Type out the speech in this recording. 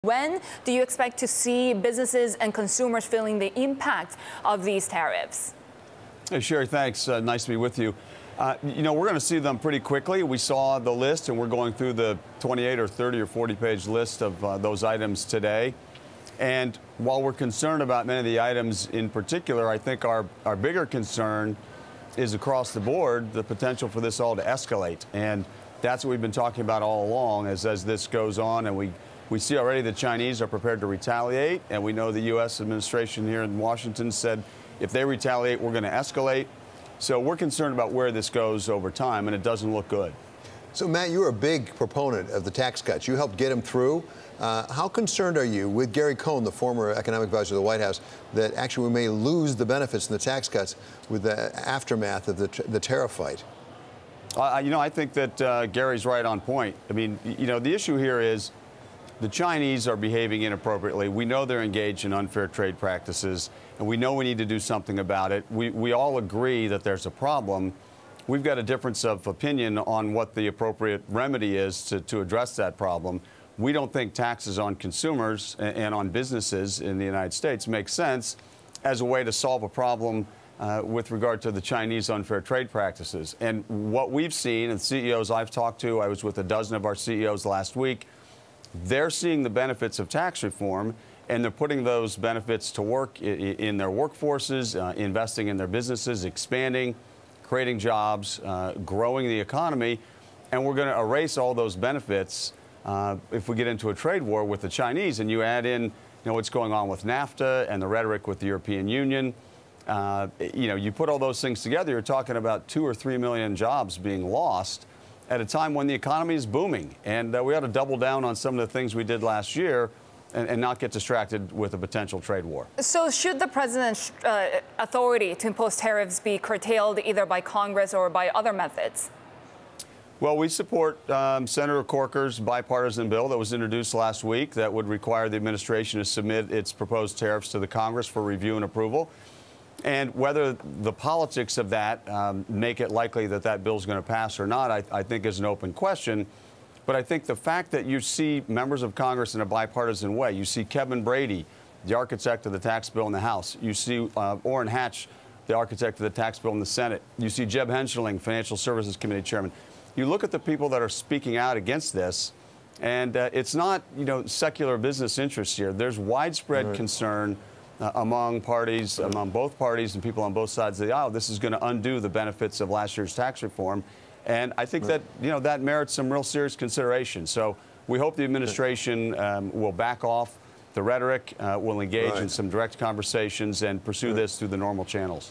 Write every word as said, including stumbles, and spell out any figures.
When do you expect to see businesses and consumers feeling the impact of these tariffs? Hey, Sherry, thanks. Uh, nice to be with you. Uh, you know, we're going to see them pretty quickly. We saw the list, and we're going through the twenty-eight or thirty or forty page list of uh, those items today. And while we're concerned about many of the items in particular, I think our, our bigger concern is across the board the potential for this all to escalate. And that's what we've been talking about all along as, as this goes on. And we, we see already the Chinese are prepared to retaliate. And we know the U S administration here in Washington said if they retaliate, we're going to escalate. So we're concerned about where this goes over time, and it doesn't look good. So, Matt, you're a big proponent of the tax cuts. You helped get them through. Uh, how concerned are you with Gary Cohn, the former economic advisor of the White House, that actually we may lose the benefits in the tax cuts with the aftermath of the, the tariff fight? Uh, you know, I think that uh, Gary's right on point. I mean, you know, the issue here is the Chinese are behaving inappropriately. We know they're engaged in unfair trade practices, and we know we need to do something about it. We, we all agree that there's a problem. We've got a difference of opinion on what the appropriate remedy is to, to address that problem. We don't think taxes on consumers and, and on businesses in the United States make sense as a way to solve a problem uh, with regard to the Chinese unfair trade practices. And what we've seen, and C E Os I've talked to, I was with a dozen of our C E Os last week, they're seeing the benefits of tax reform, and they're putting those benefits to work in, in their workforces, uh, investing in their businesses, expanding, creating jobs, uh, growing the economy, and we're going to erase all those benefits uh, if we get into a trade war with the Chinese. And you add in, you know, what's going on with NAFTA and the rhetoric with the European Union. Uh, you know, you put all those things together, you're talking about two or three million jobs being lost at a time when the economy is booming. And uh, we ought to double down on some of the things we did last year and, and not get distracted with a potential trade war. So should the president's uh, authority to impose tariffs be curtailed either by Congress or by other methods? Well, we support um, Senator Corker's bipartisan bill that was introduced last week that would require the administration to submit its proposed tariffs to the Congress for review and approval. And whether the politics of that um, make it likely that that bill is going to pass or not, I, I think is an open question. But I think the fact that you see members of Congress in a bipartisan way, you see Kevin Brady, the architect of the tax bill in the House, you see uh, Orrin Hatch, the architect of the tax bill in the Senate, you see Jeb Hensarling, Financial Services Committee Chairman. You look at the people that are speaking out against this, and uh, it's not, you know, secular business interests here. There's widespread right. concern Uh, among parties, among both parties and people on both sides of the aisle. This is going to undo the benefits of last year's tax reform. And I think that, you know, that merits some real serious consideration. So we hope the administration um, will back off the rhetoric, uh, will engage right. in some direct conversations and pursue right. this through the normal channels.